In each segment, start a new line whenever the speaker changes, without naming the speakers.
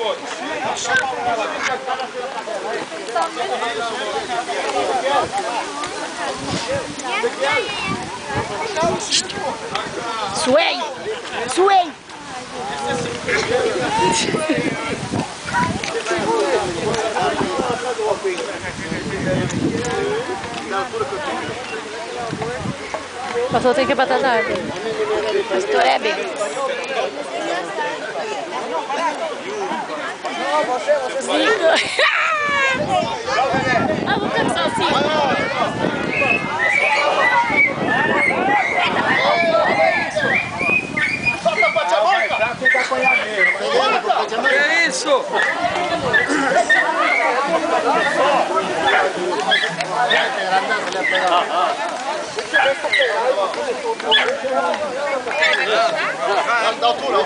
Suei! Suei! Passou, tem que bater na árvore. Pastor é bem. Cinco. Ah, vou pensar assim.
Solta a patia
Que é isso?
Da altura.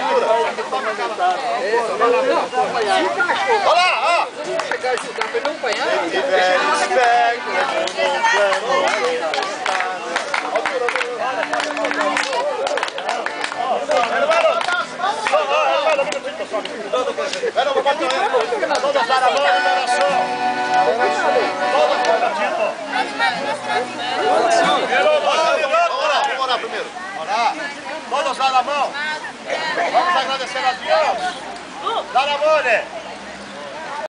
Olha lá, ó!
Chegar a ajudar pra ele não apanhar.
Todos para a mão, liberação. Vamos orar primeiro. Orar. Todos dar a mão. Vamos agradecer a Deus. Dar a mão, né?